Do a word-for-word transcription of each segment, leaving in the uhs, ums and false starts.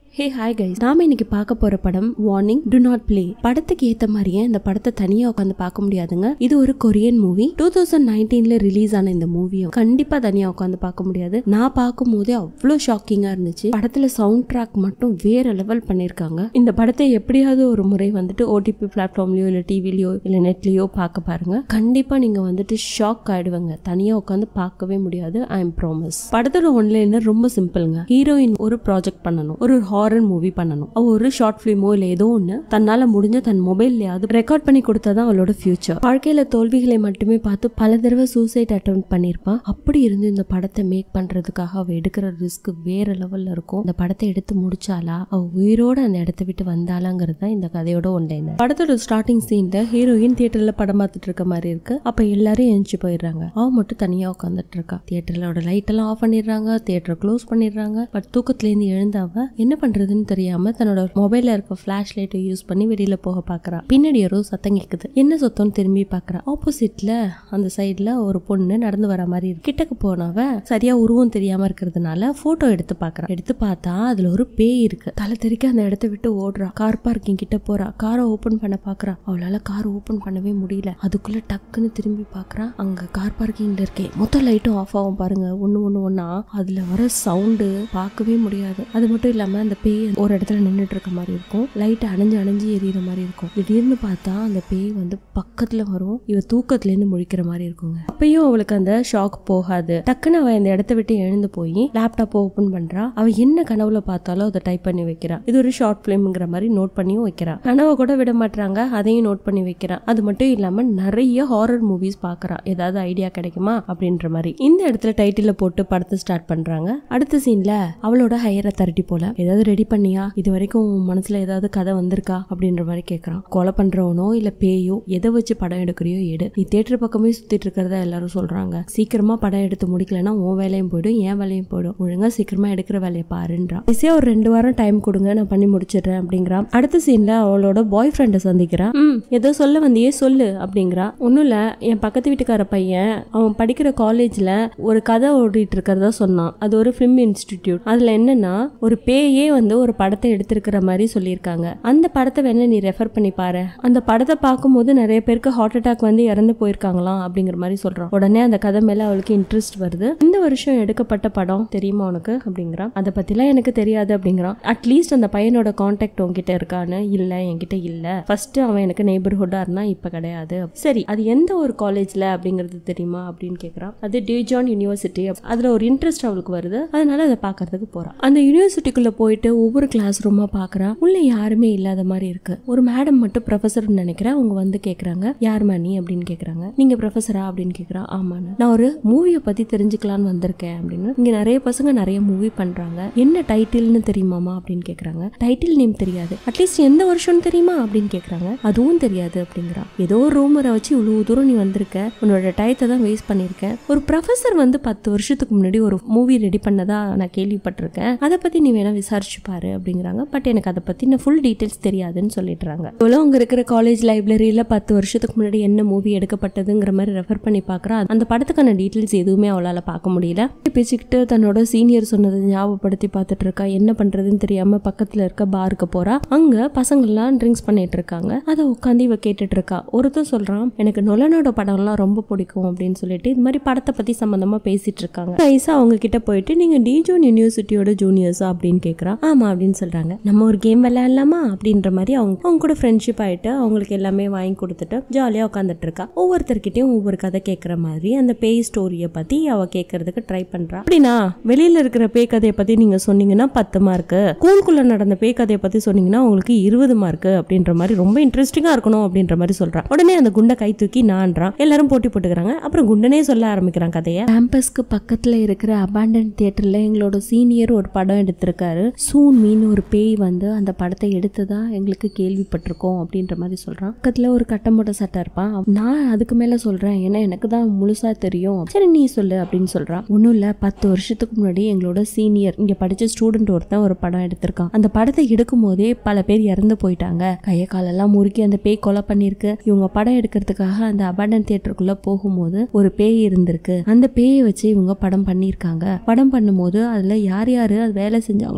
Hey hi guys, நாம இன்னைக்கு பார்க்க போற படம் வார்னிங் டு நாட் பிளே. படத்துக்கு ஏத்த மாதிரியே இந்த படத்தை தனியா உட்காந்து பார்க்க முடியாதுங்க. இது ஒரு கொரியன் மூவி. டூ தௌசண்ட் நைன்டீன்ல ரிலீஸ் ஆன இந்த மூவியும் கண்டிப்பா தனியா உட்காந்து பார்க்க முடியாது. நான் பார்க்கும் போதே அவ்வளவு ஷாக்கிங்கா இருந்துச்சு. படத்துல சவுண்ட் ட்ராக் மட்டும் வேற லெவல் பண்ணிருக்காங்க. இந்த படத்தை எப்படியாவது ஒரு முறை வந்துட்டு ஓடிபி பிளாட்ஃபார்ம்லயோ இல்ல டிவிலயோ இல்ல நெட்லயோ பார்க்க பாருங்க. கண்டிப்பா நீங்க வந்துட்டு ஷாக் ஆயிடுவாங்க. தனியா உட்காந்து பார்க்கவே முடியாது. I am promise. படத்தோட ஒன்லைனர் ரொம்ப சிம்பிள்ங்க. ஹீரோயின் ஒரு ப்ராஜெக்ட் பண்ணணும், ஒரு ஹாரர் மூவி பண்ணணும். அவ ஒரு ஷார்ட் பிலிமோ இல்ல ஏதோ ஒண்ணு தன்னால முடிஞ்ச தன் மொபைல்லயாவது ரெக்கார்ட் பண்ணி கொடுத்தாதான் அவளோட ஃபியூச்சர். வாழ்க்கையில தோல்விகளை மட்டுமே பார்த்து பல தடவை சூசைட் அட்டெம்ப்ட் பண்ணிருப்பா. அப்படி இருந்து இந்த படத்தை மேக் பண்றதுக்காக அவ எடுக்கிற ரிஸ்க் வேற லெவல்ல இருக்கும். இந்த படத்தை எடுத்து முடிச்சாலா, அவ உயிரோட அந்த இடத்தை விட்டு வந்தாலாங்கிறது தான் இந்த கதையோட ஒன்லைனர். படத்தோட ஸ்டார்டிங் சீன்ல ஹீரோயின் தியேட்டர்ல படம் பார்த்துட்டு இருக்க மாதிரி இருக்கு. அப்ப எல்லாரும் எழுந்து போயிடுறாங்க. அவ மட்டும் தனியா உட்காந்துட்டு இருக்கா. தியேட்டரோட லைட் எல்லாம் ஆஃப் பண்ணிடுறாங்க, தியேட்டரை க்ளோஸ் பண்ணிடுறாங்க. பட் தூக்கத்துல இருந்து எழுந்தாவ என்ன பண்றதுன்னு தெரியாம தன்னோட மொபைல்ல இருக்க பிளாஷ் லைட்டை யூஸ் பண்ணி வெளியில போக பாக்குறா. பின்னாடி யாரோ சத்தம் கேக்குது. என்ன சத்தம்னு திரும்பி பாக்குறா. ஆப்போசிட்ல அந்த சைட்ல ஒரு பொண்ணு நடந்து வர மாதிரி இருக்கு. கிட்டக்கு போனவ சரியா உருவம் தெரியாம இருக்கிறதுனால போட்டோ எடுத்து பாக்குறா. எடுத்து பார்த்தா அதுல ஒரு பேய் இருக்கு. தலை தெறிக்க அந்த இடத்த விட்டு ஓடுறா. கார் பார்க்கிங் கிட்ட போறா. காரை ஓபன் பண்ண பாக்குறா. அவளால கார் ஓபன் பண்ணவே முடியல. அதுக்குள்ள டக்குன்னு திரும்பி பாக்குறா. அங்க கார் பார்க்கிங்ல இருக்கே மொத்த லைட்டும் ஆஃப் ஆகும் பாருங்க. ஒண்ணு ஒண்ணு ஒண்ணா அதுல வர சவுண்டு பார்க்கவே முடியாது. அது மட்டும் இல்லாம அந்த பேய் ஒரு இடத்துல நின்றுட்டு இருக்க மாதிரி இருக்கும். லைட் அணைஞ்சு அணைஞ்சு எரியற மாதிரி இருக்கும். திடீர்னு பார்த்தா அந்த பேய் வந்து பக்கத்துல வரும். இவ தூக்கத்துல இருந்து முழிக்கிற மாதிரி இருக்குங்க. அப்பயும் அவளுக்கு அந்த ஷாக் போகாது. டக்குன்னு அவ இந்த இடத்த விட்டு எழுந்து போய் லேப்டாப் ஓபன் பண்றா. அவ என்ன கனவுல பார்த்தாலும் அதை டைப் பண்ணி வைக்கிறா. இது ஒரு ஷார்ட் பிலிம்ங்கிற மாதிரி நோட் பண்ணியும் வைக்கிறா. கனவை கூட விட மாட்டாங்க, அதையும் நோட் பண்ணி வைக்கிறா. அது மட்டும் இல்லாம நிறைய ஹாரர் மூவிஸ் பாக்குறா. ஏதாவது ஐடியா கிடைக்குமா அப்படின்ற மாதிரி. இந்த இடத்துல டைட்டில போட்டு படத்தை ஸ்டார்ட் பண்றாங்க. அடுத்த சீன்ல அவளோட ஹையர் அத்தாரிட்டி போல ஏதாவது ரெடி பண்ணியா, இது வரைக்கும் மனசுல ஏதாவது கதை வந்திருக்கா அப்படின்ற மாதிரி கேக்குறான். கொலை பண்றவனோ இல்ல பேயோ எதை வச்சு படம் எடுக்கிறியோ எடு. நீ தியேட்டர் பக்கமே சுத்திட்டு இருக்கிறதா எல்லாரும் சொல்றாங்க. சீக்கிரமா படம் எடுத்து முடிக்கலன்னா உன் வேலையும் போயிடும், என் வேலையும் போயிடும். ஒழுங்கா சீக்கிரமா எடுக்கிற வேலையை பாருன்றான். ஈஸியா ஒரு ரெண்டு வாரம் டைம் கொடுங்க, நான் பண்ணி முடிச்சிடுறேன் அப்படிங்கிறான். அடுத்த சீன்ல அவளோட பாய் ஃப்ரெண்டை சந்திக்கிறான். ம் ஏதோ சொல்ல வந்தியே சொல்லு அப்படிங்கிறா. ஒன்னும் இல்ல, என் பக்கத்து வீட்டுக்கார பையன் அவன் படிக்கிற காலேஜ்ல ஒரு கதை ஓடிட்டு இருக்கிறதா சொன்னான். அது ஒரு பிலிம் இன்ஸ்டிடியூட். அதுல என்னன்னா ஒரு பேயே வந்து ஒரு படத்தை எடுத்திருக்கிற மாதிரி சொல்லியிருக்காங்க. அந்த படத்தை வேணா நீ ரெஃபர் பண்ணி பாரு. அந்த படத்தை பார்க்கும்போது நிறைய பேருக்கு ஹார்ட் அட்டாக் வந்து இறந்து போயிருக்காங்களாம் அப்படிங்கிற மாதிரி சொல்றான். உடனே அந்த கதை மேல அவளுக்கு இன்ட்ரெஸ்ட் வருது. இந்த வருஷம் எடுக்கப்பட்ட படம் தெரியுமா உனக்கு அப்படிங்கிறான். அதை பத்திலாம் எனக்கு தெரியாது அப்படிங்கிறான். அட்லீஸ்ட் அந்த பையனோட கான்டாக்ட் உன்கிட்ட இருக்கான்னு. இல்ல என்கிட்ட இல்ல. ஃபர்ஸ்ட் அவன் எனக்கு நெய்பர்ஹுட்டா இருந்தா இப்ப கிடையாது. சரி அது எந்த ஒரு காலேஜ்ல அப்படிங்கிறது தெரியுமா அப்படின்னு கேக்குறான். அது டேஜான் யூனிவர்சிட்டி. அதுல ஒரு இன்ட்ரெஸ்ட் அவளுக்கு வருது. அதனால அதை பாக்குறதுக்கு போறான். அந்த யூனிவர்சிட்டிக்குள்ள போயிட்டு ஒவ்வொரு கிளாஸ் ரூமா பாக்குறா. உள்ள யாருமே இல்லாத மாதிரி இருக்கு. ஒரு மேடம் மட்டும் ப்ரொஃபசர் நினைக்கிறேன். அவங்க வந்து கேக்குறாங்க, யாருமா நீ அப்படின்னு கேக்குறாங்க. நீங்க ப்ரொஃபசரா அப்படின்னு கேக்குறா. ஆமான்னு. நான் ஒரு மூவியை பத்தி தெரிஞ்சுக்கலான்னு வந்திருக்கேன் அப்படின்னு. இங்க நிறைய பசங்க நிறைய மூவி பண்றாங்க. என்ன டைட்டில்னு தெரியுமாமா அப்படின்னு கேக்குறாங்க. டைட்டில் நேம் தெரியாது. அட்லீஸ்ட் எந்த வருஷம்னு தெரியுமா அப்படின்னு கேக்குறாங்க. அதுவும் தெரியாது அப்படிங்கிறா. ஏதோ ஒரு ரூமரை வச்சு இவ்வளவு தூரம் நீ வந்திருக்க, உன்னோட டயத்தை தான் வேஸ்ட் பண்ணிருக்க. ஒரு ப்ரொஃபசர் வந்து பத்து வருஷத்துக்கு முன்னாடி ஒரு மூவி ரெடி பண்ணதா நான் கேள்விப்பட்டிருக்கேன். அதை பத்தி நீ வேணா விசாரிச்சு பாரு அப்படிங்கிறாங்க. பட் எனக்கு அதை பத்தி ஃபுல் டீடைல்ஸ் தெரியாதுன்னு சொல்லிடுறாங்க. அங்க இருக்கிற காலேஜ் லைப்ரரியில பத்து வருஷத்துக்கு முன்னாடி என்ன மூவி எடுக்கப்பட்டதுங்கிற மாதிரி ரெஃபர் பண்ணி பாக்குறா. அந்த படத்துக்கான டீடைல்ஸ் எதுவுமே அவளால பார்க்க முடியல. பேசிக்கிட்டு தன்னோட சீனியர் சொன்னதை ஞாபகப்படுத்தி பார்த்துட்டு இருக்கா. என்ன பண்றதுன்னு தெரியாம பக்கத்துல இருக்க பாருக்கு போறா. அங்க பசங்க எல்லாம் ட்ரிங்க்ஸ் பண்ணிட்டு இருக்காங்க. அதை உட்காந்து இவ கேட்டுட்டு இருக்கா. ஒருத்தர் சொல்றான், எனக்கு நொலனோட படம் எல்லாம் ரொம்ப பிடிக்கும் அப்படின்னு சொல்லிட்டு இது மாதிரி படத்தை பத்தி சம்பந்தமா பேசிட்டு இருக்காங்க. ஐசா அவங்க கிட்ட போயிட்டு நீங்க டிஜோன் யூனிவர்சிட்டியோட ஜூனியர்ஸா அப்படின்னு கேக்குறா. ஆமா அப்படின்னு சொல்றாங்க. நம்ம ஒரு கேம் விளையாடலாமா அப்படின்ற மாதிரி அவங்க அவங்க கூட ஃப்ரெண்ட்ஷிப் ஆயிட்டு அவங்களுக்கு எல்லாமே வாங்கி கொடுத்துட்டு ஜாலியா உட்காந்துட்டு இருக்கா. ஒவ்வொருத்தர்கிட்டயும் ஒவ்வொரு கதை கேட்கற மாதிரி அந்த பேய் ஸ்டோரிய பத்தி அவ கேட்கறதுக்கு ட்ரை பண்றா. அப்படின்னா வெளியில இருக்கிற பேய் கதையை பத்தி நீங்க சொன்னீங்கன்னா பத்து மார்க்கு, ஸ்கூலுக்குள்ள நடந்த பேய் கதையை பத்தி சொன்னீங்கன்னா உங்களுக்கு இருபது மார்க்கு அப்படின்ற மாதிரி ரொம்ப இன்ட்ரெஸ்டிங்கா இருக்கணும் அப்படின்ற மாதிரி சொல்றா. உடனே அந்த குண்டை கை தூக்கி நான்றான். எல்லாரும் போட்டி போட்டுக்கிறாங்க. அப்புறம் குண்டனே சொல்ல ஆரம்பிக்கிறான் கதையை. கேம்பஸ்க்கு பக்கத்துல இருக்கிற அபாண்டன் தியேட்டர்ல எங்களோட சீனியர் ஒரு படம் எடுத்திருக்காரு. சூன் மீன் ஒரு பேய் வந்து அந்த படத்தை எடுத்ததா எங்களுக்கு கேள்விப்பட்டிருக்கோம் அப்படின்ற மாதிரி சொல்றான். பக்கத்துல ஒரு கட்டமோட சட்டை இருப்பான். நான் அதுக்கு மேல சொல்றேன், ஏன்னா எனக்கு தான் முழுசா தெரியும். சரி நீ சொல்லு அப்படின்னு சொல்றான். ஒன்னும் இல்ல, பத்து வருஷத்துக்கு முன்னாடி எங்களோட சீனியர் இங்க படிச்ச ஸ்டூடெண்ட் ஒருத்தன் ஒரு படம் எடுத்திருக்கான். அந்த படத்தை எடுக்கும் போதே பல பேர் இறந்து போயிட்டாங்க. கைய காலெல்லாம் முறுக்கி அந்த பேய் கொலை பண்ணிருக்கு. இவங்க படம் எடுக்கிறதுக்காக அந்த அபாண்டன் தியேட்டருக்குள்ள போகும்போது ஒரு பேய் இருந்திருக்கு. அந்த பேயை வச்சு இவங்க படம் பண்ணிருக்காங்க. படம் பண்ணும்போது அதுல யார் யாரு அது வேலை செஞ்சாங்களோ அவங்களாம்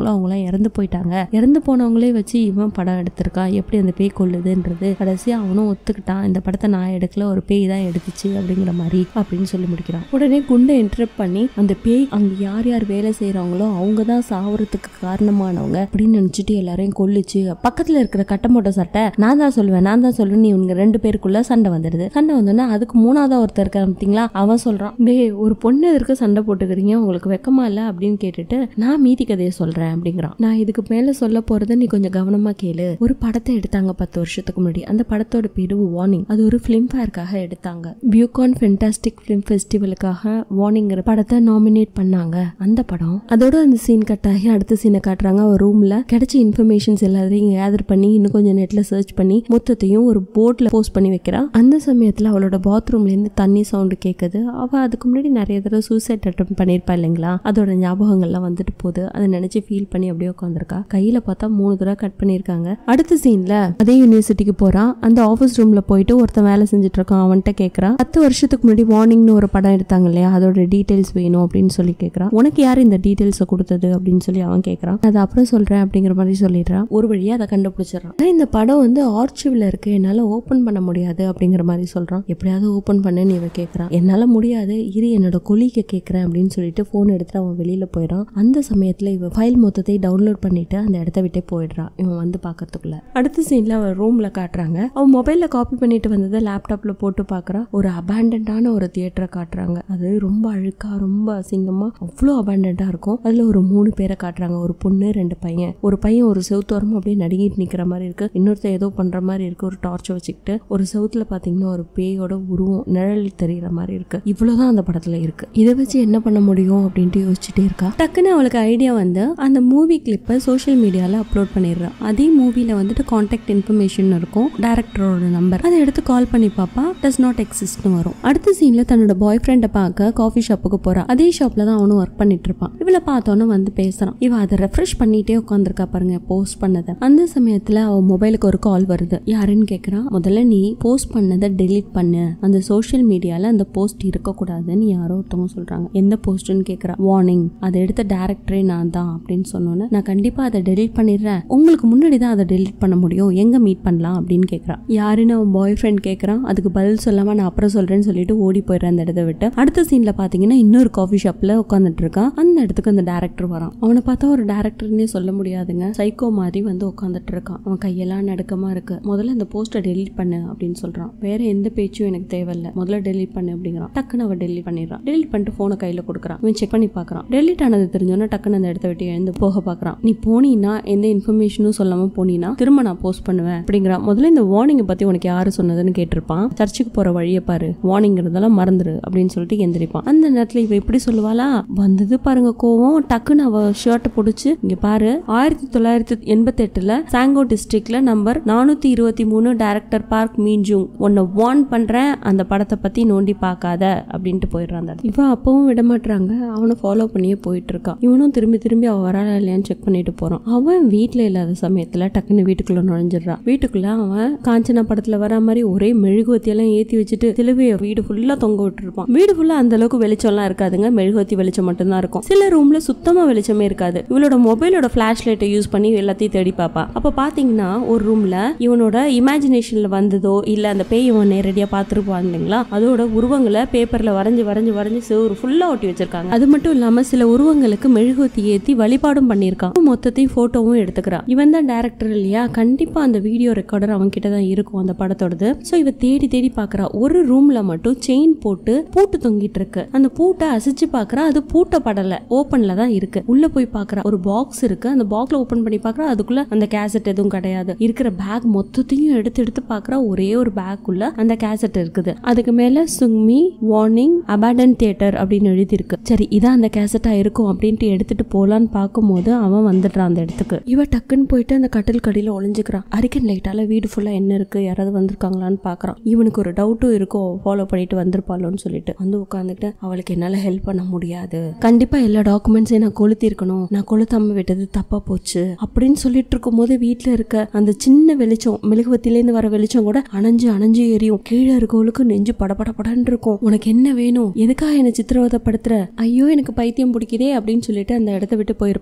எல்லாம் இறந்து போயிட்டாங்க, இறந்து போனவங்களே வச்சு இவன் படம் எடுத்திருக்கான், எப்படி அந்த பேய் கொல்லுதுன்றது. கடைசியா அவனும் ஒத்துக்கிட்டான், இந்த படத்தை நான் எடுக்கல, ஒரு பேய் தான் எடுத்துச்சு அப்படிங்கிற மாதிரி அப்படின்னு சொல்லி முடிக்கிறான். உடனே குண்டை இன்டரப்ட் பண்ணி அந்த பேய் அங்க யார் யார் வேலை செய்யறாங்களோ அவங்கதான் சாவறதுக்கு காரணமானவங்க அப்படின்னு நினைச்சிட்டு எல்லாரையும் கொல்லுச்சு. பக்கத்துல இருக்கிற கட்டமோட்ட சட்டை நான் தான் சொல்லுவேன் நான் தான் சொல்லுவேன், இவங்க ரெண்டு பேருக்குள்ள சண்டை வந்துடுது. சண்டை வந்தோன்னா அதுக்கு மூணாவதா ஒருத்தர் இருக்க பார்த்தீங்களா, அவன் சொல்றான், டே ஒரு பொண்ணு இருக்க சண்டை போட்டுக்கிறீங்க, உங்களுக்கு வெக்கமா இல்ல அப்படின்னு கேட்டுட்டு நான் மீதி கதையை சொல்றேன் அப்படிங்கிறான். நான் இதுக்கு மேல சொல்ல போறது நீ கொஞ்சம் கவனமா கேளு. ஒரு படத்தை எடுத்தாங்க பத்து வருஷத்துக்கு முன்னாடி. அந்த படத்தோட பேரு வார்னிங். அது ஒரு பிலிம் ஃபேருக்காக எடுத்தாங்க. வியூகான் ஃபென்டாஸ்டிக் பிலிம் ஃபெஸ்டிவலுக்காக வார்னிங்கிற படத்தை நாமினேட் பண்ணாங்க. அந்த படம் அதோட அந்த சீன் கட் ஆகி அடுத்த சீனை காட்டுறாங்க. ஒரு ரூம்ல கிடைச்ச இன்ஃபர்மேஷன்ஸ் எல்லாத்தையும் கேதர் பண்ணி இன்னும் கொஞ்சம் நெட்ல சர்ச் பண்ணி மொத்தத்தையும் ஒரு போர்ட்ல போஸ்ட் பண்ணி வைக்கிறான். அந்த சமயத்துல அவளோட பாத்ரூம்ல இருந்து தண்ணி சவுண்ட் கேக்குது. அவ அதுக்கு முன்னாடி நிறைய தடவை சூசைட் அட்டெம்ப்ட் பண்ணிருப்பா இல்லைங்களா, அதோட ஞாபகங்கள்லாம் வந்துட்டு போகுது. அதை நினைச்சு ஃபீல் பண்ணி அப்படியே உட்காந்துருக்கா. கையில பார்த்தா மூணு தடவை கட் பண்ணிருக்காங்க. அடுத்த சீன்ல அதே யூனிவர்சிட்டிக்கு போறான். அந்த ஆபீஸ் ரூம்ல போயிட்டு ஒருத்தன் வேலை செஞ்சுட்டு இருக்கான். அவன்கிட்ட கேக்குறான், பத்து வருஷத்துக்கு முன்னாடி வார்னிங்னு ஒரு படம் எடுத்தாங்க இல்லையா, அதோட டீடைல்ஸ் வேணும் அப்படின்னு சொல்லி கேக்குறான். உனக்கு யார் இந்த டீடைல்ஸை கொடுத்தது அப்படின்னு சொல்லி அவன் கேக்குறான். அது அப்புறம் சொல்றேன் அப்படிங்கிற மாதிரி சொல்லிடுறான். ஒரு வழியா அதை கண்டுபிடிச்சிடறான். இந்த படம் வந்து ஆர்ச்சிவ்ல இருக்கு, என்னால ஓபன் பண்ண முடியாது அப்படிங்கிற மாதிரி சொல்றான். எப்படியாவது ஓபன் பண்ணு இவ கேக்குறான். என்னால முடியாது, இரு என்னோட கொலிக்க கேக்குறேன் அப்படின்னு சொல்லிட்டு போன் எடுத்து அவன் வெளியில போயிடான். அந்த சமயத்துல இவ ஃபைல் மொத்தத்தை டவுன்லோட் பண்ணிட்டு அந்த இடத்த விட்டே போயிடுறான். இவன் வந்து பாக்கிறதுக்குள்ள அடுத்த சீன்ல அவன் ரூம்ல காட்டுறாங்க. அவன் மொபைல்ல காப்பி பண்ணிட்டு வந்ததை லேப்டாப்ல போட்டு பாக்குறா. ஒரு அபேண்டன்டான ஒரு தியேட்டரை காட்டுறாங்க. அது ரொம்ப அழுக்கா ரொம்ப அசிங்கமா அவ்வளோ அபேண்டன்டா இருக்கும். அதுல ஒரு மூணு பேரை காட்டுறாங்க. ஒரு பொண்ணு ரெண்டு பையன். ஒரு பையன் ஒரு செவுத்தோரமா அப்படியே நடுங்கிட்டு நிக்கிற மாதிரி இருக்கு. இன்னொருத்த ஏதோ பண்ற மாதிரி இருக்கு. ஒரு டார்ச் வச்சுக்கிட்டு ஒரு செவுத்துல பாத்தீங்கன்னா ஒரு பேயோட உருவம் நிழல் தெரியற மாதிரி இருக்கு. இவ்வளவுதான் அந்த படத்துல இருக்கு. இதை வச்சு என்ன பண்ண முடியும் அப்படின்ட்டு யோசிச்சுட்டே இருக்கா. டக்குன்னு அவளுக்கு ஐடியா வந்து அந்த மூவி கிளிப்பை சோஷியல் மீடியால அப்லோட் பண்ணிடுறான். அதே மூவில வந்துட்டு கான்டாக்ட் இன்ஃபர்மேஷன் இருக்கும், டைரக்டரோட நம்பர். அதை எடுத்து கால் பண்ணி பாப்பா. டஸ் நாட் எக்ஸிஸ்ட்னு வரும். அடுத்த சீன்ல தன்னோட பாய் ஃப்ரெண்டை பார்க்க காஃபி ஷாப்புக்கு போறா. அதே ஷாப்ல தான் அவனும் ஒர்க் பண்ணிட்டு இருப்பான். இவளை பார்த்தோன்னு வந்து பேசுறான். இவ அதை ரெஃப்ரெஷ் பண்ணிட்டே உட்காந்துருக்கா பாருங்க போஸ்ட் பண்ணதை. அந்த சமயத்துல அவ மொபைலுக்கு ஒரு கால் வருது. யாருன்னு கேக்குறான். முதல்ல நீ போஸ்ட் பண்ணதை டெலீட் பண்ணு, அந்த சோஷியல் மீடியால அந்த போஸ்ட் இருக்க கூடாதுன்னு யாரோ ஒருத்தவங்க சொல்றாங்க. எந்த போஸ்ட்னு கேக்குறா. வார்னிங், அதை எடுத்த டைரக்டரே நான் தான் அப்படின்னு சொன்னோன்னு நான் கண்டிப்பா அதை டெலீட் பண்ணிடுறேன், உங்களுக்கு முன்னாடி தான் அதை டெலீட் பண்ண முடியும், எங்க மீட் பண்ணலாம் அப்படின்னு கேக்குறான். யாருன்னு அவன் பாய் ஃப்ரெண்ட் கேக்குறான். அதுக்கு பதில் சொல்லாம நான் அப்புறம் சொல்றேன்னு சொல்லிட்டு ஓடி போயிடுறேன் அந்த இடத்த விட்டு. அடுத்த சீன்ல பாத்தீங்கன்னா இன்னொரு காஃபி ஷாப்ல உட்காந்துட்டு இருக்கான். அந்த இடத்துக்கு அந்த டைரக்டர் வரான். அவனை பார்த்தா ஒரு டைரக்டர்னே சொல்ல முடியாதுங்க, சைக்கோ மாதிரி வந்து உட்காந்துட்டு இருக்கான். அவன் கையெல்லாம் நடுக்கமா இருக்கு. முதல்ல அந்த போஸ்டை டெலீட் பண்ணு அப்படின்னு சொல்றான். வேற எந்த பேச்சும் எனக்கு தேவையில்ல, முதல்ல டெலீட் பண்ணு அப்படிங்கிறான். டக்குன்னு அவன் டெலீட் பண்ணிடுறான். டெலீட் பண்ணிட்டு போனை கையில கொடுக்குறான். இவன் செக் பண்ணி பாக்குறான். டெலீட் ஆனது தெரிஞ்சோன்னா டக்குன்னு அந்த இடத்த விட்டு எழுந்து போக பாக்குறான். நீ போனீன்னா எந்த இன்ஃபர்மேஷனும் சொல்லாம போனீன்னா திரும்ப நான் போஸ்ட் பண்ணுவேன் அப்படிங்கிறான். முதல்ல இந்த வார்னிங்கை பத்தி உனக்கு யாரு சொன்னதுன்னு கேட்டிருப்பான். சர்ச்சுக்கு போற வழியை பாரு, வார்னிங்கிறதெல்லாம் மறந்துரு அப்படின்னு சொல்லிட்டு எந்திரிப்பான். அந்த நேரத்துல இவ இப்படி சொல்லுவாளா, வந்தது பாருங்க கோவம். டக்குன்னு அவ ஷர்ட்டை பிடிச்சு, இங்க பாரு, ஆயிரத்தி தொள்ளாயிரத்தி எண்பத்தி எட்டுல சாங்கோ டிஸ்ட்ரிக்ட்ல நம்பர் நானூத்தி இருபத்தி மூணு டைரக்டர் பார்க் மீ-ஜுங் உன்னை வார்ன் பண்றேன், அந்த படத்தை பத்தி நோண்டி பார்க்காத அப்படின்ட்டு போயிடுறான். இவ அப்பவும் விடமாட்டாங்க. அவனை ஃபாலோ பண்ணியே போயிட்டு இருக்கான். இவனும் திரும்பி திரும்பி அவ வராளா இல்லையான்னு செக் பண்ணிட்டு போறான். அவன் வீட்டுல இல்லாத சமயத்துல டக்குன்னு வீட்டுக்குள்ள நுழைஞ்சிடறான். வீட்டுக்குள்ள அவன் காஞ்சனா படத்துல வர மாதிரி ஒரே மெழுகுவத்தி எல்லாம் ஏத்தி வச்சுட்டு சிலுவைய வீடு ஃபுல்லா தொங்க விட்டு இருப்பான். வீடு ஃபுல்லா அந்த அளவுக்கு வெளிச்சம் எல்லாம் இருக்காதுங்க, மெழுகுவத்தி வெளிச்சம் மட்டும் தான் இருக்கும். சில ரூம்ல சுத்தமா வெளிச்சமே இருக்காது. இவளோட மொபைலோட பிளாஷ் லைட்டை யூஸ் பண்ணி எல்லாத்தையும் தேடி பாப்பா. அப்ப பாத்தீங்கன்னா ஒரு ரூம்ல இவனோட இமேஜினேஷன்ல வந்ததோ இல்ல அந்த பேய் இவன் நேரடியா பாத்துருப்பான் இல்லைங்களா, அதோட உருவங்களை பேப்பர்ல வரைஞ்சு வரைஞ்சு வரைஞ்சு சிவரு ஃபுல்லா ஒட்டி வச்சிருக்காங்க. அது மட்டும் இல்லாம சில உருவங்களுக்கு மெழுகுவத்தி ஏத்தி வழிபாடும் பண்ணிருக்கான். மொத்தத்தையும் போட்டோவும் எடுத்துக்கிறான். இவன் தான் டைரக்டர் இல்லையா, கண்டிப்பா அந்த வீடியோ ரெக்கார்டர் அவன் கிட்ட தான் இருக்கும் அந்த படத்தோடது. சோ இவ தேடி தேடி பாக்குறா. ஒரு ரூம்ல மட்டும் செயின் போட்டு பூட்டு தொங்கிட்டு இருக்கு. அந்த பூட்டை அசிச்சு பாக்குறா. அது பூட்டப்படல, ஓபன்ல தான் இருக்கு. உள்ள போய் பாக்குறா. ஒரு பாக்ஸ் இருக்கு. அந்த பாக்ஸ்ல ஓபன் பண்ணி பாக்குறா. அதுக்குள்ள அந்த கேசட் எதுவும் கிடையாது. இருக்கிற பேக் மொத்தத்தையும் எடுத்து எடுத்து பாக்குறா. ஒரே ஒரு பேக் உள்ள அந்த கேசட் இருக்குது. அதுக்கு மேல சுங்மி வார்னிங் அபாண்டன் தியேட்டர் அப்படின்னு எழுதி இருக்கு. சரி இதான் அந்த கேசட்டா இருக்கும் அப்படின்ட்டு எடுத்துட்டு போலான்னு பார்க்கும்போது அவன் வந்துடுறான் அந்த இடத்துக்கு. இவ டக்குன்னு போயிட்டு அந்த கட்டில் கடியில ஒளிஞ்சுக்கிறான். அரிக்கன் லைட்டால வீடு ஃபுல்லா என்ன இருக்கு, யாராவது வந்திருக்காங்களான்னு பாக்குறான். இவனுக்கு ஒரு டவுட்டும் இருக்கும், ஃபாலோ பண்ணிட்டு வந்திருப்பாளோன்னு சொல்லிட்டு வந்து உட்காந்துட்டு அவளுக்கு என்னால ஹெல்ப் பண்ண முடியாது, கண்டிப்பா எல்லா டாக்குமெண்ட்ஸையும் நான் கொளுத்தி இருக்கணும், நான் கொளுத்தாம விட்டது தப்பா போச்சு அப்படின்னு சொல்லிட்டு இருக்கும் போது வீட்டுல இருக்க அந்த சின்ன வெளிச்சம், மெழுகுவத்திலேருந்து வர வெளிச்சம் கூட அணைஞ்சு அணைஞ்சு எரியும். கீழே இருக்கவளுக்கு நெஞ்சு படபட படன்னு இருக்கும். உனக்கு என்ன வேணும், எதுக்காக என்ன சித்திரவதைப்படுத்துற, ஐயோ எனக்கு பைத்தியம் பிடிக்குதே அப்படின்னு சொல்லிட்டு அந்த இடத்த விட்டு போயிருப்பான். இப்பதான்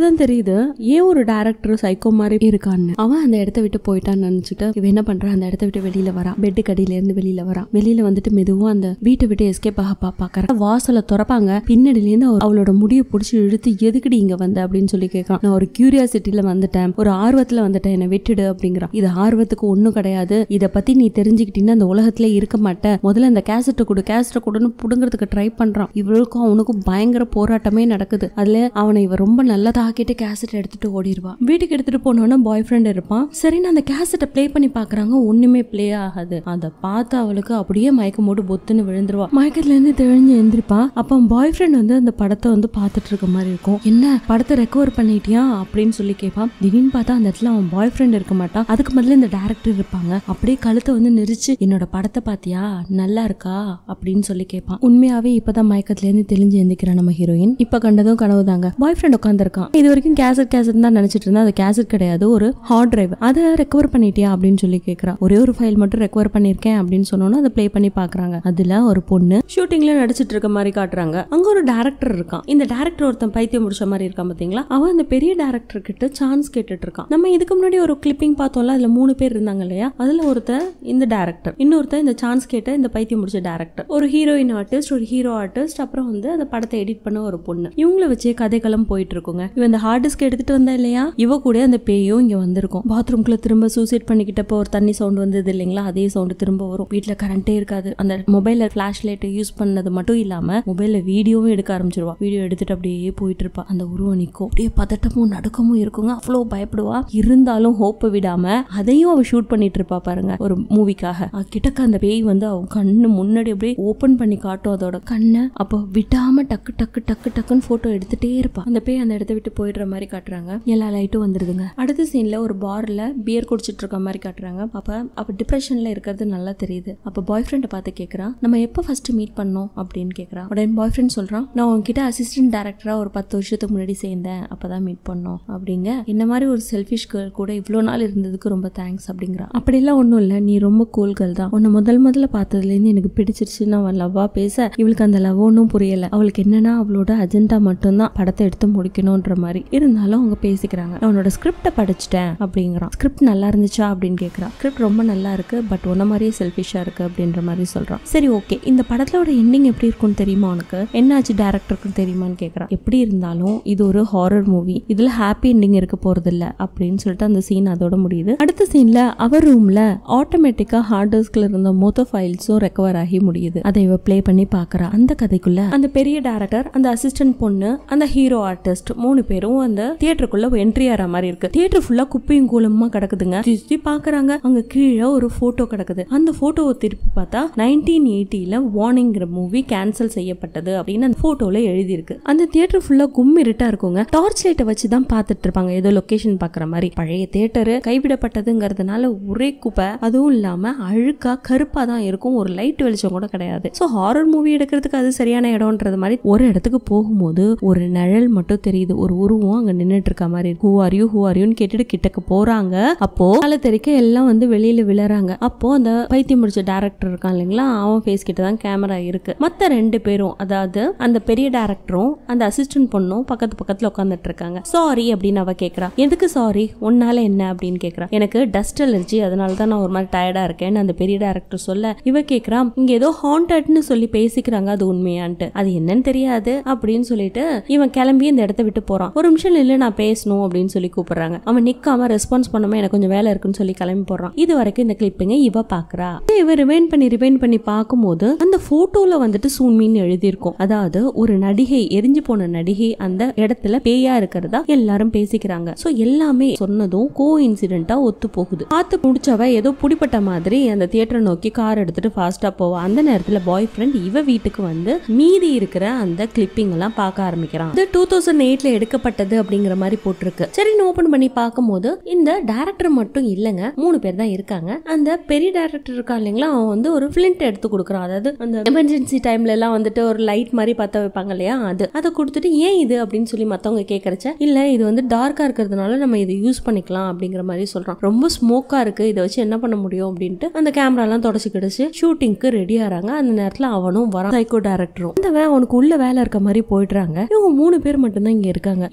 அப்பதான் தெரியுது ஏன் ஒரு டைரக்டர் சைக்கோ மாதிரி இருக்கான்னு. அவன் அந்த இடத்த விட்டு போயிட்டான்னு நினைச்சிட்டு இவன் என்ன பண்றான், அந்த இடத்த விட்டு வெளியில வரா, பெட்டு கடியில இருந்து வெளியில வரா. வெளியில வந்துட்டு மெதுவா அந்த வீட்டை விட்டு எஸ்கேப் ஆக பாப்பா. கரெக்டா வாசலை திறப்பாங்க, பின்னாடில இருந்து அவளோட முடியை பிடிச்சி இழுத்து எதுக்குடி இங்க வந்த அப்படின்னு சொல்லி கேட்கறான். நான் ஒரு கியூரியாசிட்டியில வந்துட்டேன், ஒரு ஆர்வத்துல வந்துட்டேன், என்னை விட்டுடு அப்படிங்கிறான். இது ஆர்வத்துக்கு ஒண்ணும் கிடையாது, இதை பத்தி நீ தெரிஞ்சுக்கிட்டீங்கன்னா அந்த உலகத்துல இருக்க மாட்டேன், முதல்ல இந்த கேசட்டை கொடு கேசட்டை கொடுன்னு புடுங்கிறதுக்கு ட்ரை பண்றான். இவளுக்கும் அவனுக்கும் பயங்கர போராட்டமே நடக்குது. அதுல அவனை இவ ரொம்ப நல்லா தாக்கிட்டு கேசட் எடுத்துட்டு ஓடிடுவா. வீட்டுக்கு எடுத்துட்டு போனோன்னா பாய் ஃப்ரெண்ட் இருப்பான். சரின்னு அந்த கேசட்டை பிளே பண்ணி பாக்குறாங்க, ஒண்ணுமே பிளே ஆகாது. அதை பார்த்து அவளுக்கு அப்படியே மயக்கம் போட்டு பொத்துன்னு விழுந்துருவா. மயக்கத்துல இருந்து தெளிஞ்சு எந்திரிப்பா. அப்ப பாய் ஃப்ரெண்ட் வந்து அந்த படத்தை வந்து பாத்துட்டு இருக்க மாதிரி இருக்கும். என்ன படத்தை ரெக்கவர் பண்ணிட்டியா அப்படின்னு சொல்லி கேட்பான். திடீர்னு பார்த்தா அந்த இடத்துல அவன் பாய் ஃப்ரெண்ட் இருக்க மாட்டான், அதுக்கு முதல்ல இந்த டைரக்டர் இருப்பாங்க. அப்படியே கழுத்தை வந்து நெரிச்சு என்னோட படத்தை பாத்தியா நல்லா இருக்கா அப்படின்னு சொல்லி கேட்பான். உண்மையாவே இப்பதான் மயக்கத்துல இருந்து தெளிஞ்சு எந்திக்கிறான் நம்ம ஹீரோயின். இப்ப கண்டதும் கனவு தாங்க. பாய் ஃப்ரெண்ட் உட்காந்துருக்கான். இது வரைக்கும் கேசட் கேசட் தான் நினைச்சிட்டு இருந்தா, அது கேசட் கிடையாது, ஒரு ஹார்ட் டிரைவ். அதை ரெக்கவர் பண்ணிட்டியா அப்படின்னு சொல்லி கேட்கறா. ஒரே ஒரு ஃபைல் மட்டும் ரெக்கவர் பண்ணிருக்கேன் அப்படின்னு சொன்னோன்னா அதை பிளே பண்ணி பாக்குறாங்க. அதுல ஒரு பொண்ணு ஷூட்டிங்ல நடிச்சிட்டு இருக்க மாதிரி காட்டுறாங்க. அங்க ஒரு டைரக்டர் இருக்கான். இந்த டைரக்டர் ஒருத்தன் பைத்தியம் முடிச்ச மாதிரி இருக்கான் பாத்தீங்களா. அவன் அந்த பெரிய டைரக்டர் கிட்ட சான்ஸ் கேட்டுட்டு இருக்கான். நம்ம இதுக்கு முன்னாடி ஒரு கிளிப்பிங் பார்த்தோம்ல, அதுல மூணு பேர் இருந்தாங்க இல்லையா, அதுல ஒருத்தர் இந்த டைரக்டர், இன்னொருத்தர் இந்த சான்ஸ் கேட்ட இந்த பைத்தியம் முடிச்ச டைரக்டர், ஒரு ஹீரோயின் ஆர்டிஸ்ட், ஒரு ஹீரோ ஆர்டிஸ்ட், அப்புறம் வந்து அந்த படத்தை எடிட் பண்ண ஒரு பொண்ணு. இவங்கள வச்சே கதைக்களம் போயிட்டு இருக்குங்க. இவன் இந்த ஹார்ட் டிஸ்க் எடுத்துட்டு வந்தா இல்லையா, இவ கூட அந்த பேயும் இங்க வந்திருக்கும். பாத்ரூம்குள்ள திரும்ப சூசைட் பண்ணிக்கிட்டப்ப ஒரு தண்ணி சவுண்ட் வந்தது இல்லைங்களா, அதே சவுண்ட் திரும்ப வரும். வீட்டுல கரண்டே இருக்காது. அந்த மொபைல்ல பிளாஷ் லைட் யூஸ் பண்ணது மட்டும் இல்லாம மொபைல்ல வீடியோவும் எடுக்க ஆரம்பிச்சிருவா. வீடியோ எடுத்துட்டு அப்படியே போயிட்டு இருப்பா. அந்த உருவம் நிற்கும். அப்படியே பதட்டமும் நடுக்கமும் இருக்குங்க. அவ்வளவு பயப்படுவா. இருந்தாலும் ஹோப்பை விடாம அதையும் அவ ஷூட் பண்ணிட்டு இருப்பா பாருங்க, ஒரு மூவிக்காக. கிட்டக்க அந்த பேய் வந்து அவன் கண்ணு முன்னாடி அப்படியே ஓபன் பண்ணி காட்டும் அதோட கண்ணை. அப்போ விடாம டக்கு டக்கு டக்கு டக்குன்னு போட்டோ எடுத்துட்டே இருப்பா. அந்த பேய் அந்த இடத்த விட்டு போயிடுற மாதிரி காட்டுறாங்க. எல்லா லைட்டும் வந்துருதுங்க. அடுத்த சீன்ல ஒரு பார்ல பியர் குடிச்சிட்டு இருக்க மாதிரி காட்டுறாங்க. அப்ப அப்ப டிப்ரெஷன்ல இருக்கிறது நல்லா தெரியுது. அப்ப பாய் ஃப்ரெண்டை பார்த்து கேட்கறான், நம்ம எப்ப ஃபர்ஸ்ட் மீட் பண்ணோம் அப்படின்னு கேட்கறான். உடனே பாய் ஃப்ரெண்ட் சொல்றான், நான் உன்கிட்ட அசிஸ்டன்ட் டைரக்டரா ஒரு பத்து வருஷத்துக்கு முன்னாடி சேர்ந்தேன், அப்பதான் மீட் பண்ணோம் அப்படிங்க. இந்த மாதிரி ஒரு செல்ஃபிஷ் கேர்ள் கூட இவ்வளவு நாள் இருந்ததுக்கு ரொம்ப தேங்க்ஸ் அப்படிங்கிறான். அப்படிலாம் ஒன்றும் இல்லை, நீ ரொம்ப கூல் கேர்ள் தான். உன்னை முதல் முதல்ல பார்த்ததுலேருந்து எனக்கு பிடிச்சிருச்சு. நான் லவ்வா பேச இவளுக்கு அந்த லவ் ஒன்றும் புரியல. அவளுக்கு என்னன்னா அவளோட அஜெண்டா மட்டும்தான் படத்தை எடுத்து முடிக்கணும்ன்ற மாதிரி. இருந்தாலும் அவங்க பேசிக்கிறாங்க. நான் உன்னோட ஸ்கிரிப்டை படிச்சுட்டேன் அப்படிங்கிறான். ஸ்கிரிப்ட் நல்லா இருந்துச்சா அப்படின்னு கேட்கறான். ஸ்கிரிப்ட் ரொம்ப நல்லா இருக்கு, பட் உன்ன மாதிரியே செல்ஃபிஷா இருக்கு அப்படின்ற மாதிரி சொல்றான். சரி ஓகே, இந்த படத்தோட எண்டிங் எப்படி இருக்கும்னு தெரியுமா உனக்கு, என்னாச்சு டைரக்டருக்கு தெரியுமான்னு கேட்கறான். எப்படி இருந்தாலும் இது ஒரு ஹாரர் மூவி, இதுல ஹாப்பி எண்டிங் இருக்க போறது இல்ல அப்படின்னு சொல்லிட்டு அந்த சீன் அதோட முடியுது. அடுத்த சீன்ல அவர் ரூம்ல ஆட்டோமேட்டிக்கா ஹார்ட் டிஸ்க்ல இருந்த மொத்த ஃபைல்ஸும் ரெக்கவர் ஆகி முடியுது. அதை இவ பிளே பண்ணி பாக்குறா. அந்த கதைக்குள்ள அந்த பெரிய டைரக்டர், அந்த அசிஸ்டன்ட் பொண்ணு, அந்த ஹீரோ ஆர்டிஸ்ட் மூணு பேரும் அந்த தியேட்டருக்குள்ள என்ட்ரி ஆற மாதிரி இருக்கு. தியேட்டர் ஃபுல்லா குப்பையும் கூலமா கிடக்குதுங்க. சுத்தி பாக்குறாங்க. அங்க கீழே ஒரு போட்டோ கிடக்குது. அந்த போட்டோவை திருப்பி பார்த்தா நைன்டீன் எயிட்டில வார்னிங்கிற மூவி கேன்சல் செய்யப்பட்டது அப்படின்னு அந்த போட்டோல எழுதி இருக்கு. அந்த தியேட்டர் ஃபுல்லா கும் இருட்டா இருக்குங்க. டார்ச் லைட்டை வச்சுதான் பாத்துட்டு இருப்பாங்க, ஏதோ லொகேஷன் பாக்குற மாதிரி. பழைய தியேட்டரு கைவிடப்பட்டதுங்கிறதுனால ஒரே குப்பை, அதுவும் இல்லாம அழுக்கா கருப்பா தான் இருக்கும், ஒரு லைட் வெளிச்சம் கூட கிடையாது. சோ ஹாரர் மூவி எடுக்கிறதுக்கு அது சரியான இடம்ன்றது மாதிரி ஒரு இடத்துக்கு போகும்போது ஒரு நிழல் மட்டும் தெரியுது. ஒரு உருவம் அங்க நின்னுட்டு இருக்க மாதிரி. Who are you who are யூன்னு கேட்டுட்டு கிட்டக்கு போறாங்க. அப்போ கால தெரிக்க எல்லாம் வந்து வெளியில விழறாங்க. அப்போ அந்த பைத்தியம் முடிச்ச டைரக்டர் இருக்கான் இல்லைங்களா, அவன் ஃபேஸ் கிட்ட தான் கேமரா இருக்கு. மத்த ரெண்டு பேரும், அதாவது அந்த பெரிய டைரக்டரும் அந்த அசிஸ்டன்ட் பொண்ணும் பக்கத்து பக்கத்துல உட்காந்துட்டு இருக்காங்க. சாரி அப்படின்னு அவ கேக்குறா. எதுக்கு சாரி, உன்னால என்ன அப்படின்னு கேக்குறா. எனக்கு டஸ்ட் அலர்ஜி, அதனாலதான் நான் ஒரு மாதிரி டயர்டா இருக்கேன்னு அந்த பெரிய டைரக்டர் சொல்ல, இவ கேக்குறா இங்க ஏதோ ஹாண்டட்னு சொல்லி பேசிக்கிறாங்க, அது உண்மையான்ட்டு. அது என்னன்னு தெரியாது அப்படின்னு சொல்லிட்டு இவன் கிளம்பி இந்த இடத்த விட்டு போறான். ஒரு நிமிஷம் இல்ல, நான் பேசணும் அப்படின்னு சொல்லி கூப்பிடுறாங்க. அவன் நிக்காம ரெஸ்பான்ஸ் பண்ணாம எனக்கு கொஞ்சம் வேலை இருக்குன்னு சொல்லி கிளம்பி போறான். இது வரைக்கும் இந்த கிளிப்பிங்க இவ பாக்குறா. இவ ரிவைண்ட் பண்ணி ரிவைண்ட் பண்ணி பார்க்கும்போது அந்த போட்டோல வந்துட்டு சூன்மின்னு எழுதி இருக்கும். அதாவது ஒரு நடிகை, எரிஞ்சு போன நடிகை அந்த இடத்துல பேயா இருக்கிறதா எல்லாரும் பேசிக்கிறாங்க. சோ எல்லாமே சொன்னதும் கோ இன்சிடென்ட்டா ஒத்து போகுது. பார்த்து முடிச்சவ ஏதோ புடிப்பட்ட மாதிரி அந்த தியேட்டரை நோக்கி கார் எடுத்துட்டு ஃபாஸ்டா போவா. அந்த நேரத்துல பாய் ஃப்ரெண்ட் இவ வீட்டுக்கு வந்து மீதி இருக்கிற அந்த கிளிப்பிங் எல்லாம் பார்க்க ஆரம்பிக்கிறான். இது டூ தௌசண்ட் எயிட்ல எடுக்கப்பட்டது அப்படிங்கிற மாதிரி போட்டிருக்கு. சரி ஓபன் பண்ணி பார்க்கும்போது இந்த டைரக்டர் மட்டும் இல்லங்க, மூணு பேர் தான் இருக்காங்க. அந்த பெரிய டைரக்டர் இருக்கா இல்லைங்களா, அவன் வந்து ஒரு பிளிண்ட் எடுத்து கொடுக்குறான். அதாவது அந்த எமர்ஜென்சி டைம்ல எல்லாம் வந்துட்டு ஒரு லைட் மாதிரி பத்த வைப்பாங்க இல்லையா, அது அதை கொடுத்துட்டு ஏன் இது அப்படின்னு சொல்லி மத்தவங்க கேட்கறச்ச, இல்ல இது வந்து டார்க்கா இருக்கிறதுனால நம்ம இதை யூஸ் பண்ணிக்கலாம் அப்படிங்கிற மாதிரி சொல்றான். ரொம்ப ஸ்மோக்கா இருக்கு, இதை வச்சு என்ன பண்ண முடியும் அப்படின்ட்டு அந்த கேமரா எல்லாம் தொடச்சு கிடச்சு ஷூட்டிங்க்கு ரெடி ஆறாங்க. அந்த நேரத்துல அவனும் வரான், சைக்கோ டைரக்டரும். இந்த அவனுக்கு உள்ள வேலை இருக்க மாதிரி போயிடுறாங்க. இவங்க மூணு பேர் மட்டும் தான் இங்க இருக்காங்க.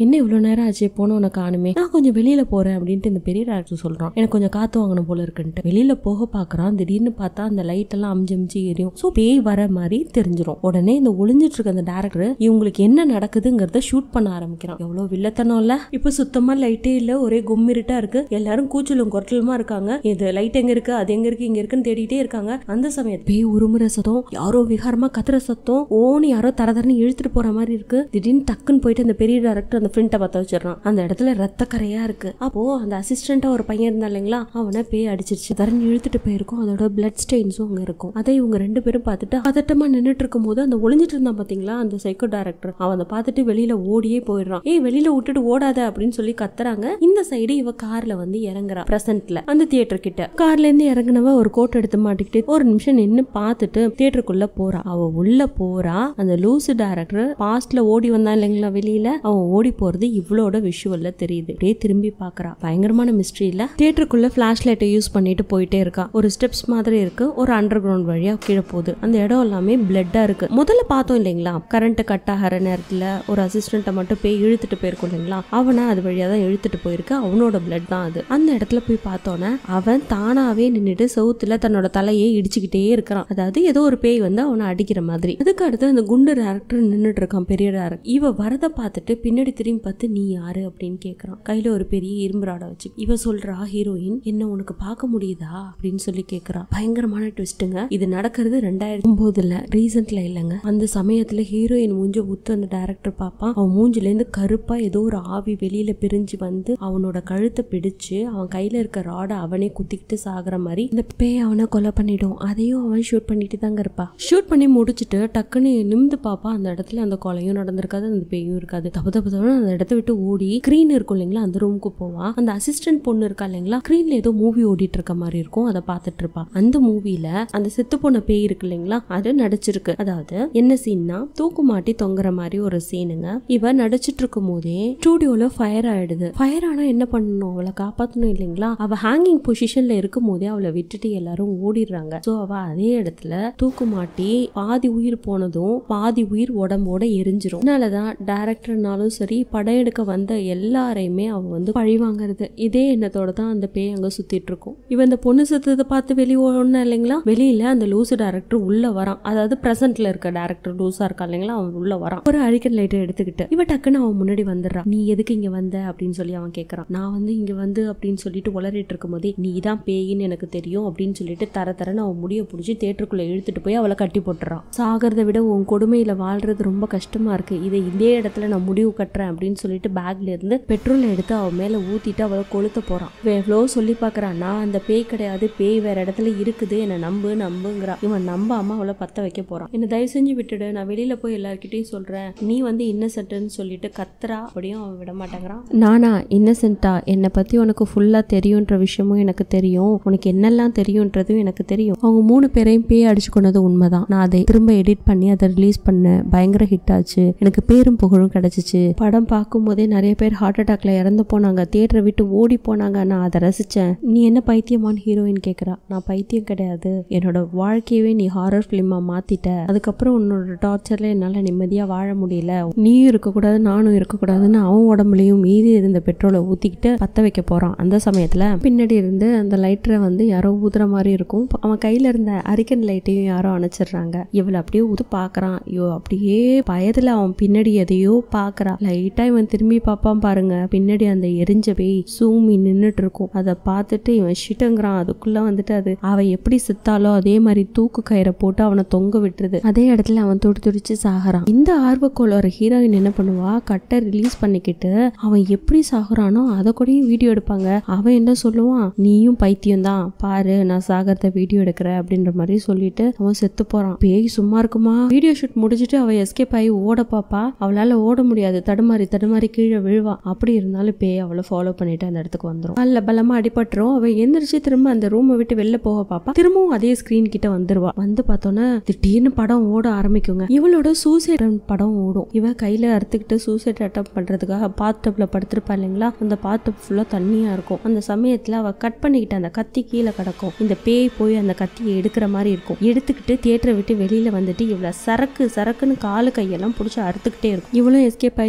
என்ன இவ்வளவு நேரம் ஆச்சு போன உனக்கு காணுமே, நான் கொஞ்சம் வெளியில போறேன் அப்படின்ட்டு இந்த பெரிய டேரக்டர் சொல்றான். எனக்கு கொஞ்சம் காத்து வாங்கணும் போல இருக்குன்ட்டு வெளியில போக பாக்குறான். திடீர்னு பார்த்தா அந்த லைட் எல்லாம் அமிஞ்சு அமிஞ்சு எரியும். சோ பேய் வர மாதிரி தெரிஞ்சிடும். உடனே இந்த ஒளிஞ்சிட்டு இருக்க அந்த டேரக்டர் இவங்களுக்கு என்ன நடக்குதுங்கிறத ஷூட் பண்ண ஆரம்பிக்கிறான். எவ்வளவு வில்லத்தனம் இல்ல. இப்ப சுத்தமா லைட்டே இல்ல, ஒரே கும்மிருட்டா இருக்கு. எல்லாரும் கூச்சலும் குரட்டலுமா இருக்காங்க. இது லைட் எங்க இருக்கு, அது எங்க இருக்கு, இங்க இருக்குன்னு தேடிட்டே இருக்காங்க. அந்த சமயத்துல பேய் உருமுற சத்தம், யாரோ விகாரமா கத்துற சத்தம், ஓன்னு யாரோ தரதரன்னு இழுத்துட்டு போற மாதிரி இருக்கு. திடீர்னு டக்குன்னு போயிட்டு அந்த பெரிய டேரக்டர் அந்த பிரிண்ட பத்த வச்சிடறான். அந்த இடத்துல ரத்த கரையா இருக்கு. அப்போ அந்த அசிஸ்டண்டா ஒரு பையன் இருந்தா இல்லைங்களா, அவனை பேய் அடிச்சிருச்சு. தரன்னு இழுத்துட்டு போயிருக்கும். அதோட பிளட் ஸ்டெயின்ஸும் அங்க இருக்கும். அதை இவங்க ரெண்டு பேரும் பார்த்துட்டு பதட்டமா நின்னுட்டு இருக்கும் போது அந்த ஒளிஞ்சிட்டு இருந்தான் பாத்தீங்களா அந்த சைக்கோ டைரக்டர், அவன் அதை பார்த்துட்டு வெளியில ஓடியே போயிடுறான். ஏய் வெளியில விட்டுட்டு ஓடாத அப்படின்னு சொல்லி கத்துறாங்க. இந்த சைடு இவ கார்ல வந்து இறங்குறா. பிரசன்ட்ல அந்த தியேட்டர் கிட்ட கார்ல இருந்து இறங்குனவ ஒரு கோட் எடுத்து மாட்டிக்கிட்டு ஒரு நிமிஷம் நின்னு பார்த்துட்டு தியேட்டருக்குள்ள போறா. அவ உள்ள போறா. அந்த லூசு டைரக்டர் பாஸ்ட்ல ஓடி வந்தான் இல்லைங்களா வெளியில, அவன் ஓடி போறது இவ்வளோட விஷுவல்ல தெரியுது. அப்படியே திரும்பி பாக்குறா. பயங்கரமான மிஸ்ட்ரி இல்ல. தியேட்டருக்குள்ள பிளாஷ் லைட்டை யூஸ் பண்ணிட்டு போயிட்டே இருக்கா. ஒரு ஸ்டெப்ஸ் மாதிரி இருக்கு. ஒரு அண்டர் கிரவுண்ட் வழியா கீழே போகுது. அந்த இடம் எல்லாமே பிளட்டா இருக்கு. முதல்ல பார்த்தோம் இல்லைங்களா கரண்ட் கட் ஆகிற நேரத்துல ஒரு அசிஸ்டன்ட்டை மட்டும் போய் இழுத்துட்டு போயிருக்கும் இல்லைங்களா, அவனை அது வழியா தான் இழுத்துட்டு போயிருக்கு. அவனோட பிளட் தான் அது. அந்த இடத்துல போய் பார்த்தோன்னே அவன் தானாவே நின்னுட்டு சவுத்துல தன்னோட தலையை இடிச்சுக்கிட்டே இருக்கிறான். அதாவது ஏதோ ஒரு பேய் வந்து அவனை அடிக்கிற மாதிரி. அதுக்கு அடுத்து அந்த குண்டு டேரக்டர் நின்னுட்டு இருக்கான் பெரிய டேரக்டர். இவ வரத பார்த்துட்டு பின்னாடி திரும்பி பார்த்து நீ யாரு அப்படின்னு கேக்குறான். கையில ஒரு பெரிய இரும்பு ராட வச்சு. இவ சொல்றா ஹீரோயின் என்ன உனக்கு பார்க்க முடியுதா அப்படின்னு சொல்லி கேக்குறா. பயங்கரமான ட்விஸ்ட்டுங்க. இது நடக்கிறது ரெண்டாயிரத்தி ஒன்பதுல ரீசன்ட்ல இல்லங்க. அந்த சமயத்துல ஹீரோயின் மூஞ்ச ஊத்து அந்த டைரக்டர் பாப்பான். அவன் மூஞ்சில இருந்து கருப்பா ஏதோ ஒரு ஆவி வெளியில பிரிஞ்சு வந்து அவனோட கழுத்தை பிடிச்சு அவன் கையில இருக்க ராட அவனே குத்திக்கிட்டு சாகுற மாதிரி இந்த பேய் அவனை கொலை பண்ணிடும். அதையும் அவன் ஷூட் பண்ணிட்டு தாங்க இருப்பா. ஷூட் பண்ணி முடிச்சுட்டு டக்குன்னு நிமிந்து பாப்பா. அந்த இடத்துல அந்த கொலையும் நடந்திருக்காது, அந்த பேயும் இருக்காது. தப்பு தப்பு தப்பு அந்த இடத்த விட்டு ஓடி ஸ்கிரீன் இருக்கும் இல்லைங்களா அந்த ரூமுக்கு போவா. அந்த அசிஸ்டன்ட் பொண்ணு இருக்கா இல்லைங்களா, ஸ்கிரீன்ல ஏதோ மூவி ஓடிட்டு இருக்க மாதிரி இருக்கும். அதை பார்த்துட்டு இருப்பா. அந்த மூவில அந்த செத்து போன பேய் இருக்கு இல்லைங்களா அது நடிச்சிருக்கு. அதாவது என்ன சீன்னா தூக்கு மாட்டி தொங்குற மாதிரி ஒரு சீனுங்க. இவ நடிச்சிட்டு இருக்கும் போதே ஸ்டூடியோல ஃபயர் ஆயிடுது. ஃபயர் ஆனா என்ன பண்ணணும், அவளை காப்பாத்தணும் இல்லைங்களா. அவ ஹேங்கிங் பொசிஷன்ல இருக்கும் போதே அவளை விட்டுட்டு எல்லாரும் ஓடிடுறாங்க. சோ அவ அதே இடத்துல தூக்கு மாட்டி பாதி உயிர் போனதும் பாதி உயிர் உடம்போட எரிஞ்சிரும். அதனாலதான் டைரக்டர்னாலும் சரி படம் எடுக்க வந்த எல்லாரையுமே அவ வந்து பழி வாங்குறது. இதே எண்ணத்தோட தான் அந்த பேய் அங்க சுத்திட்டு இருக்கும். இவன் இந்த பொண்ணு சுத்தத்தை பார்த்து வெளியே ஒண்ணு இல்லைங்களா, வெளியில அந்த லூசு டைரக்டர் உள்ள வரான். அதாவது பிரசன்ட்ல இருக்க டைரக்டர் லூசா இருக்கா இல்லைங்களா, அவன் உள்ள வரான். ஒரு அரிக்கன் லைட்டை எடுத்துக்கிட்டு இவ டக்குன்னு அவன் முன்னாடி வந்துடுறான். நீ எதுக்கு இங்க வந்த அப்படின்னு சொல்லி அவன் கேட்கறான். நான் வந்து இங்க வந்து அப்படின்னு சொல்லிட்டு உளறிட்டு இருக்கும் போதே நீ தான் பேயின்னு எனக்கு தெரியும் அப்படின்னு சொல்லிட்டு தர தரன்னு அவன் முடிய பிடிச்சி தியேட்டருக்குள்ள இழுத்துட்டு போய் அவளை கட்டி போட்டுறான். சாகிறத விட உன் கொடுமையில வாழ்றது ரொம்ப கஷ்டமா இருக்கு, இதை இதே இடத்துல நான் முடிவு கட்டுறேன் அப்படின்னு சொல்லிட்டு பேக்ல இருந்து பெட்ரோல் எடுத்து அவன் மேல ஊத்திட்டு அவளை கொளுத்த போறான். எவ்வளோ சொல்லி பாக்குறான், நான் அந்த பேய் கிடையாது, பேய் வேற இடத்துல இருக்குது, என்ன நம்பு நம்புங்கிறா. இவன் நம்பாம அவளை பத்த வைக்க போறான். என்ன தயவு செஞ்சு விட்டுடு, நான் வெளியில போய் எல்லார்கிட்டையும் சொல்றேன், நீ வந்து இன்னசென்ட்னு சொல்லிட்டு கத்துறா. அப்படியும் அவன் விட மாட்டேங்கிறான். நானா இன்னசென்ட்டா, என்னை பத்தி உனக்கு ஃபுல்லா தெரியும்ன்ற விஷயமும் எனக்கு தெரியும், உனக்கு என்னெல்லாம் தெரியும்ன்றதும் எனக்கு தெரியும். அவங்க மூணு பேரையும் பேய் அடிச்சு கொண்டது உண்மைதான். நான் அதை திரும்ப எடிட் பண்ணி அதை ரிலீஸ் பண்ணேன். பயங்கர ஹிட் ஆச்சு, எனக்கு பேரும் புகழும் கிடைச்சிச்சு. படம் பார்க்கும் போதே நிறைய பேர் ஹார்ட் அட்டாக்ல இறந்து போனாங்க, தியேட்டரை விட்டு ஓடி போனாங்க, நான் அதை ரசிச்சேன். நீ என்ன பைத்தியமான ஹீரோயின் கேக்குறா. நான் பைத்தியம் கிடையாது, என்னோட வாழ்க்கையவே நீ ஹாரர் பிலிமா மாத்திட்ட. அதுக்கப்புறம் உன்னோட டார்ச்சர்ல என்னால நிம்மதியா வாழ முடியல, நீயும் இருக்கக்கூடாது நானும் இருக்கக்கூடாதுன்னு அவன் உடம்புலையும் மீதி இருந்த பெட்ரோலை ஊத்திக்கிட்டு பத்த வைக்க போறான். அந்த சமயத்துல பின்னாடி இருந்து அந்த லைட்டரை வந்து யாரோ ஊதுற மாதிரி இருக்கும். அவன் கையில இருந்த அரிக்கன் லைட்டையும் யாரோ அணைச்சிடுறாங்க. இவளை அப்படியே ஊத்து பாக்குறான். ஐயோ அப்படியே பயத்துல அவன் பின்னாடி எதையோ பாக்குறா. லைட்டா இவன் திரும்பி பாப்பான் பாருங்க, பின்னாடி அந்த எரிஞ்ச பேய் சூமி நின்னுட்டு இருக்கும். அதை பார்த்துட்டு இவன் ஷிட்டுங்கிறான். அதுக்குள்ள வந்துட்டு அது அவ எப்படி செத்தாலோ அதே மாதிரி தூக்கு கயிறை போட்டு அவனை தொங்க விட்டுருது. அதே இடத்துல அவன் துடி துடிச்சு சாகுறான். இந்த ஆர்வக்கோளோட ஹீரோயின் என்ன பண்ணுவா, கட்டை ரிலீஸ் பண்ணிக்கிட்டு அவன் எப்படி சாகுறானோ அதை கூடயும் வீடியோ எடுப்பாங்க. அவன் என்ன சொல்லுவான், நீயும் பைத்தியம் தான் பாரு, நான் சாகறத வீடியோ எடுக்கிற அப்படின்ற மாதிரி சொல்லிட்டு அவன் செத்து போறான். பேய் சும்மா இருக்குமா. வீடியோ ஷூட் முடிச்சுட்டு அவ எஸ்கேப் ஆகி ஓட பாப்பா. அவளால ஓட முடியாது, தடுமாறி தடுமாறி கீழே விழுவா. அப்படி இருந்தாலும் பேய் அவளை ஃபாலோ பண்ணிட்டு அந்த இடத்துக்கு வந்துடும். அல்ல பலமா அடிபட்டுரும். அவ எந்திரிச்சு திரும்ப அந்த ரூமை விட்டு வெளில போக பாப்பா. திரும்பவும் அதே ஸ்கிரீன் கிட்ட வந்துருவா. வந்து பார்த்தோன்னா திடீர்னு படம் ஓட ஆரம்பிக்குங்க. இவளோட சூசைட் படம் ஓடும். இவ கையில அறுத்துக்கிட்டு சூசைட் அட்டம் பண்றதுக்காக பாத் டப்ல படுத்திருப்பா இல்லைங்களா, அந்த பாத் டப் ஃபுல்லா தண்ணியா இருக்கும். அந்த சமயத்துல அவ கட் பண்ணிக்கிட்டு அந்த கத்தி கீழே கிடக்கும். இந்த பேய் போய் அந்த கத்தியை எடுக்கிற மாதிரி இருக்கும். எடுத்துக்கிட்டு தியேட்டரை விட்டு வெளியில வந்துட்டு இவ்வளவு சரக்கு சரக்குன்னு காலு கையெல்லாம் பிடிச்சி அறுத்துக்கிட்டே இருக்கும். இவளும் எஸ்கேப் ஆகி ஓட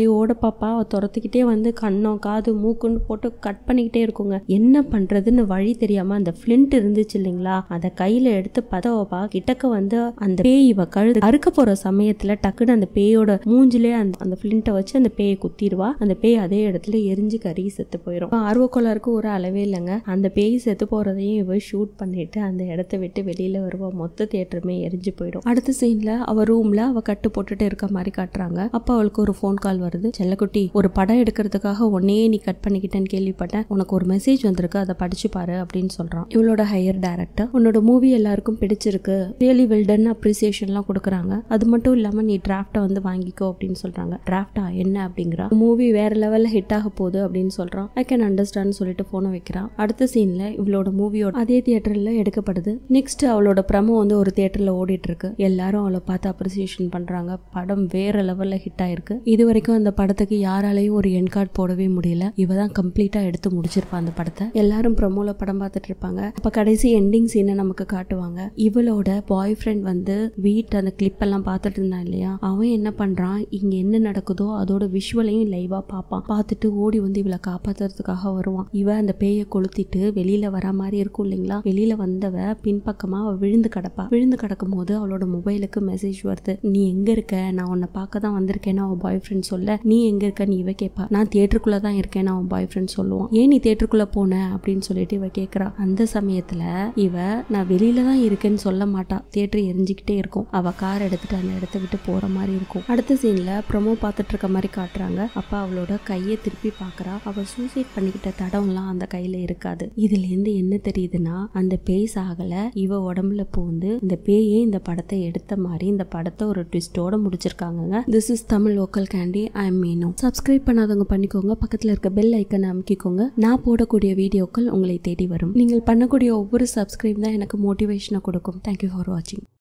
அப்பப்பா துரத்துக்கிட்டே வந்து கண்ணம் காது மூக்குன்னு போட்டு கட் பண்ணிக்கிட்டே இருக்குங்க. என்ன பண்றதுன்னு வழி தெரியாம அந்த பிளிண்ட் இருந்துச்சு இல்லைங்களா, அதை கையில எடுத்து பதவப்பா கிட்டக்க வந்து அந்த பேய் இவ கழுது அறுக்க போற சமயத்துல டக்குன்னு அந்த பேயோட மூஞ்சிலே அந்த அந்த பிளிண்ட்டை வச்சு அந்த பேயை குத்திடுவா. அந்த பேய் அதே இடத்துல எரிஞ்சு கறி செத்து போயிடும். ஆர்வக்கோளாருக்கு ஒரு அளவே இல்லைங்க. அந்த பேய் செத்து போறதையும் இவ ஷூட் பண்ணிட்டு அந்த இடத்த விட்டு வெளியில வருவா. மொத்த தியேட்டருமே எரிஞ்சு போயிடும். அடுத்த சீன்ல அவ ரூம்ல அவ கட்டு போட்டுட்டு இருக்க மாதிரி காட்டுறாங்க. அப்ப அவளுக்கு ஒரு போன் கால் வருது. செல்லக்குட்டி, ஒரு படம் எடுக்கிறதுக்காக உன்னையே நீ கட் பண்ணிக்கிட்டேன்னு கேள்விப்பட்டேன், உனக்கு ஒரு மெசேஜ் வந்திருக்கு, அதை படிச்சு பாரு அப்படின்னு சொல்றான். இவளோட ஹையர் டைரக்டர், உன்னோட மூவி எல்லாருக்கும் பிடிச்சிருக்கு, ரியலி வெல் டன் அப்ரிசியேஷன் எல்லாம் கொடுக்குறாங்க, அது மட்டும் இல்லாம நீ டிராஃப்டை வந்து வாங்கிக்கோ அப்படின்னு சொல்றாங்க. டிராஃப்டா என்ன அப்படிங்கிறா. மூவி வேற லெவல்ல ஹிட் ஆக போகுது அப்படின்னு சொல்றான். ஐ கேன் அண்டர்ஸ்டாண்ட் சொல்லிட்டு போனை வைக்கிறான். அடுத்த சீன்ல இவளோட மூவியோட அதே தியேட்டர்ல எடுக்கப்படுது. நெக்ஸ்ட் அவளோட ப்ரமோ வந்து ஒரு தியேட்டர்ல ஓடிட்டு இருக்கு. எல்லாரும் அவளை பார்த்து அப்ரிசியேஷன் பண்றாங்க. படம் வேற லெவல்ல ஹிட் ஆயிருக்கு. இது வரைக்கும் அந்த படத்துக்கு யாராலையும் ஒரு என் கார்டு போடவே முடியல. இவ தான் கம்ப்ளீட்டா எடுத்து முடிச்சிருப்பா அந்த படத்தை. எல்லாரும் ப்ரமோல படம் பார்த்துட்டு இருப்பாங்க. அப்ப கடைசி எண்டிங் சீனை நமக்கு காட்டுவாங்க. இவளோட பாய் ஃப்ரெண்ட் வந்து வீட்டு அந்த கிளிப் எல்லாம் பார்த்துட்டு இருந்தான் இல்லையா, அவன் என்ன பண்றான், இங்க என்ன நடக்குதோ அதோட விஷுவலையும் லைவா பார்ப்பான். பார்த்துட்டு ஓடி வந்து இவளை காப்பாத்துறதுக்காக வருவான். இவ அந்த பேயை கொளுத்திட்டு வெளியில வர மாதிரி இருக்கும் இல்லைங்களா, வெளியில வந்தவ பின்பக்கமா அவ விழுந்து கிடப்பா. விழுந்து கிடக்கும் போது அவளோட மொபைலுக்கு மெசேஜ் வருது. நீ எங்க இருக்க, நான் உன்னை பார்க்க தான் வந்திருக்கேன்னு அவன் பாய் ஃப்ரெண்ட் சொல்ல, நீ எங்க இருக்க நீ இவ கேட்பா. நான் தியேட்டருக்குள்ள தான் இருக்கேன்னு அவன் பாய் ஃப்ரெண்ட் சொல்லுவான். ஏன் நீ தியேட்டருக்குள்ள போன அப்படின்னு சொல்லிட்டு இவ கேட்கறா. அந்த சமயத்துல இவ நான் வெளியில தான் இருக்கேன்னு சொல்ல மாட்டா. தியேட்டர் எரிஞ்சுக்கிட்டே இருக்கும். அவ கார் எடுத்துட்டு அந்த இடத்த விட்டு போற மாதிரி இருக்கும். அடுத்த சீன்ல ப்ரொமோ பார்த்துட்டு இருக்க மாதிரி காட்டுறாங்க. அப்ப அவளோட கையை திருப்பி பாக்குறா. அவ சூசைட் பண்ணிக்கிட்ட தடம்லாம் அந்த கையில இருக்காது. இதுல இருந்து என்ன தெரியுதுன்னா, அந்த பேய் சாகல, இவ உடம்புல பூந்து இந்த பேயே இந்த படத்தை எடுத்த மாதிரி இந்த படத்தை ஒரு ட்விஸ்டோட முடிச்சிருக்காங்க. This is Tamil vocal candy. I am Meenu. Subscribe பண்ணாதவங்க பண்ணிக்கோங்க. பக்கத்துல இருக்க பெல் ஐக்கனை அமுக்கிக்கோங்க. நான் போடக்கூடிய வீடியோக்கள் உங்களை தேடி வரும். நீங்கள் பண்ணக்கூடிய ஒவ்வொரு சப்ஸ்கிரைப் தான் எனக்கு மோட்டிவேஷனை கொடுக்கும். தேங்க்யூ ஃபார் வாட்சிங்.